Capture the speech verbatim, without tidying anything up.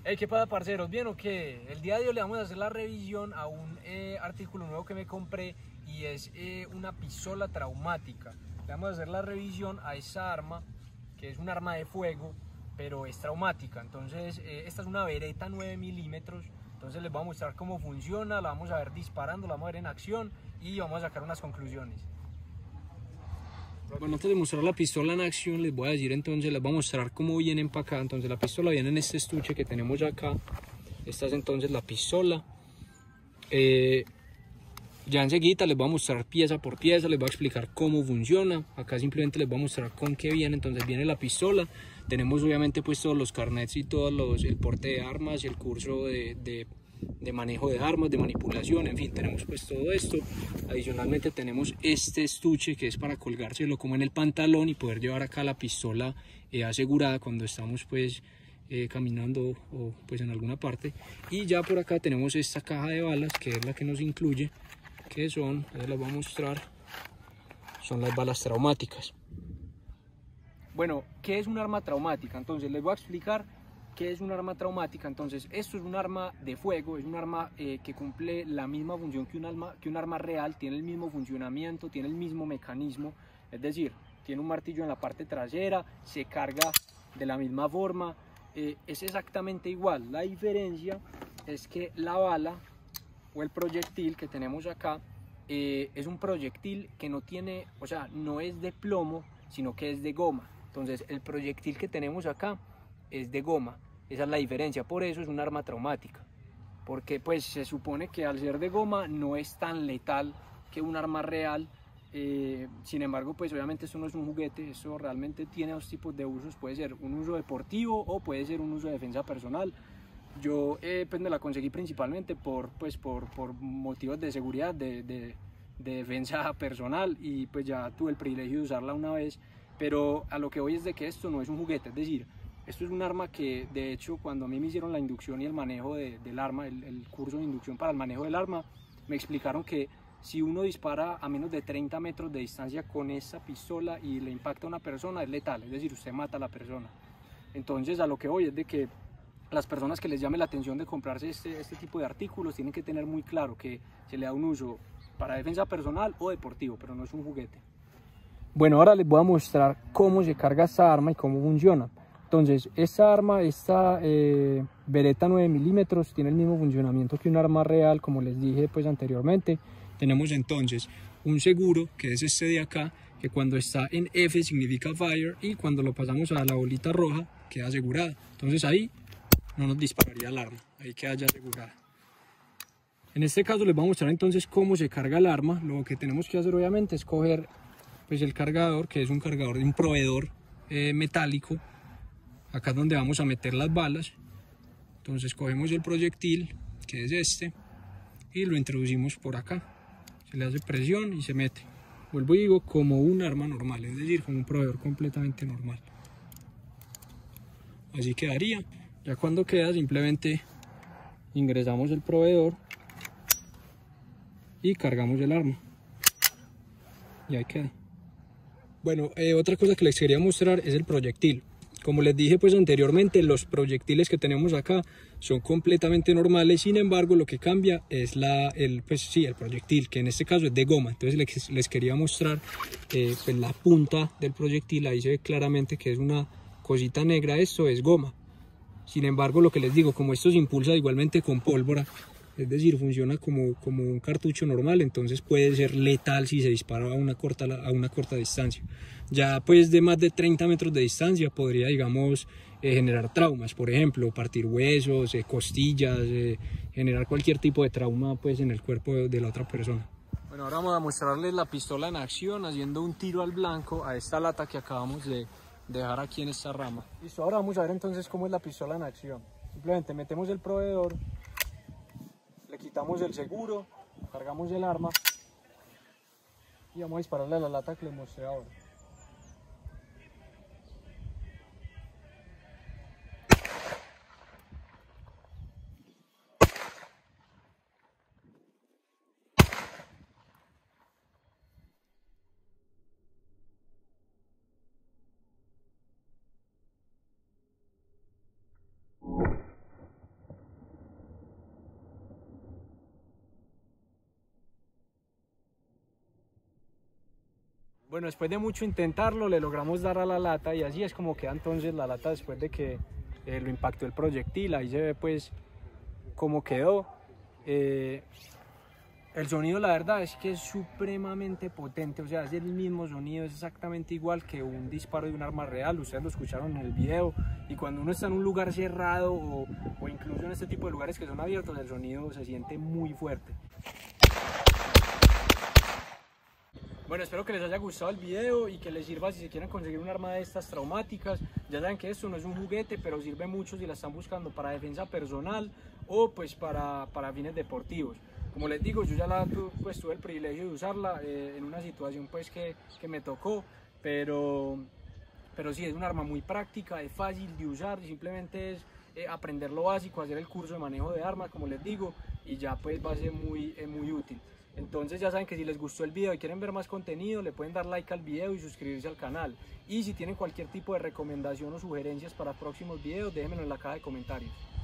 Hey, ¿qué pasa, parceros? ¿Bien o qué? El día de hoy le vamos a hacer la revisión a un eh, artículo nuevo que me compré y es eh, una pistola traumática. Le vamos a hacer la revisión a esa arma, que es un arma de fuego, pero es traumática. Entonces, eh, esta es una Beretta nueve milímetros. Entonces les voy a mostrar cómo funciona, la vamos a ver disparando, la vamos a ver en acción y vamos a sacar unas conclusiones. Bueno, antes de mostrar la pistola en acción, les voy a decir entonces, les voy a mostrar cómo viene empacada. Entonces la pistola viene en este estuche que tenemos acá. Esta es entonces la pistola. Eh, ya enseguida les voy a mostrar pieza por pieza, les voy a explicar cómo funciona. Acá simplemente les voy a mostrar con qué viene. Entonces viene la pistola. Tenemos obviamente pues todos los carnets y todos los, el porte de armas y el curso de, de de manejo de armas, de manipulación, en fin, tenemos pues todo esto. Adicionalmente tenemos este estuche que es para colgárselo como en el pantalón y poder llevar acá la pistola eh, asegurada cuando estamos pues eh, caminando o pues en alguna parte. Y ya por acá tenemos esta caja de balas que es la que nos incluye, que son, ya les voy a mostrar, son las balas traumáticas. Bueno, ¿qué es un arma traumática? Entonces les voy a explicar ¿qué es un arma traumática? Entonces, esto es un arma de fuego, es un arma eh, que cumple la misma función que un, arma, que un arma real, tiene el mismo funcionamiento, tiene el mismo mecanismo, es decir, tiene un martillo en la parte trasera, se carga de la misma forma, eh, es exactamente igual. La diferencia es que la bala o el proyectil que tenemos acá eh, es un proyectil que no tiene, o sea, no es de plomo, sino que es de goma. Entonces, el proyectil que tenemos acá es de goma. Esa es la diferencia, por eso es un arma traumática, porque pues se supone que al ser de goma no es tan letal que un arma real. Eh, sin embargo, pues obviamente esto no es un juguete, eso realmente tiene dos tipos de usos, puede ser un uso deportivo o puede ser un uso de defensa personal. Yo eh, pues me la conseguí principalmente por, pues, por, por motivos de seguridad, de, de, de defensa personal, y pues ya tuve el privilegio de usarla una vez, pero a lo que voy es de que esto no es un juguete, es decir, esto es un arma que, de hecho, cuando a mí me hicieron la inducción y el manejo de, del arma, el, el curso de inducción para el manejo del arma, me explicaron que si uno dispara a menos de treinta metros de distancia con esa pistola y le impacta a una persona, es letal, es decir, usted mata a la persona. Entonces, a lo que voy es de que las personas que les llame la atención de comprarse este, este tipo de artículos tienen que tener muy claro que se le da un uso para defensa personal o deportivo, pero no es un juguete. Bueno, ahora les voy a mostrar cómo se carga esta arma y cómo funciona. Entonces, esta arma, esta eh, Beretta nueve milímetros, tiene el mismo funcionamiento que un arma real, como les dije pues anteriormente. Tenemos entonces un seguro, que es este de acá, que cuando está en F significa fire, y cuando lo pasamos a la bolita roja queda asegurada. Entonces ahí no nos dispararía el arma, ahí queda ya asegurada. En este caso les voy a mostrar entonces cómo se carga el arma. Lo que tenemos que hacer obviamente es coger pues el cargador, que es un cargador de un proveedor eh, metálico. Acá es donde vamos a meter las balas. Entonces cogemos el proyectil, que es este, y lo introducimos por acá. Se le hace presión y se mete. Vuelvo y digo, como un arma normal, es decir, como un proveedor completamente normal. Así quedaría. Ya cuando queda, simplemente ingresamos el proveedor y cargamos el arma. Y ahí queda. Bueno, eh, otra cosa que les quería mostrar es el proyectil. Como les dije pues anteriormente, los proyectiles que tenemos acá son completamente normales, sin embargo lo que cambia es la, el, pues, sí, el proyectil, que en este caso es de goma. Entonces les, les quería mostrar eh, pues, la punta del proyectil, ahí se ve claramente que es una cosita negra, esto es goma. Sin embargo, lo que les digo, como esto se impulsa igualmente con pólvora, es decir, funciona como, como un cartucho normal, entonces puede ser letal si se dispara a una corta, a una corta distancia. Ya pues de más de treinta metros de distancia podría, digamos, eh, generar traumas, por ejemplo, partir huesos, eh, costillas, eh, generar cualquier tipo de trauma pues en el cuerpo de, de la otra persona. Bueno, ahora vamos a mostrarles la pistola en acción, haciendo un tiro al blanco a esta lata que acabamos de dejar aquí en esta rama. Listo, ahora vamos a ver entonces cómo es la pistola en acción. Simplemente metemos el proveedor, le quitamos el seguro, cargamos el arma y vamos a dispararle a la lata que les mostré ahora. Bueno, después de mucho intentarlo, le logramos dar a la lata y así es como queda entonces la lata después de que eh, lo impactó el proyectil. Ahí se ve pues cómo quedó. Eh, el sonido la verdad es que es supremamente potente, o sea, es el mismo sonido, es exactamente igual que un disparo de un arma real. Ustedes lo escucharon en el video, y cuando uno está en un lugar cerrado o, o incluso en este tipo de lugares que son abiertos, el sonido se siente muy fuerte. Bueno, espero que les haya gustado el video y que les sirva si se quieren conseguir un arma de estas traumáticas. Ya saben que esto no es un juguete, pero sirve mucho si la están buscando para defensa personal o pues para, para fines deportivos. Como les digo, yo ya la, pues, tuve el privilegio de usarla eh, en una situación pues que, que me tocó, pero, pero sí, es un arma muy práctica, es fácil de usar, simplemente es eh, aprender lo básico, hacer el curso de manejo de armas, como les digo, y ya pues va a ser muy, eh, muy útil. Entonces ya saben que si les gustó el video y quieren ver más contenido, le pueden dar like al video y suscribirse al canal. Y si tienen cualquier tipo de recomendación o sugerencias para próximos videos, déjenmelo en la caja de comentarios.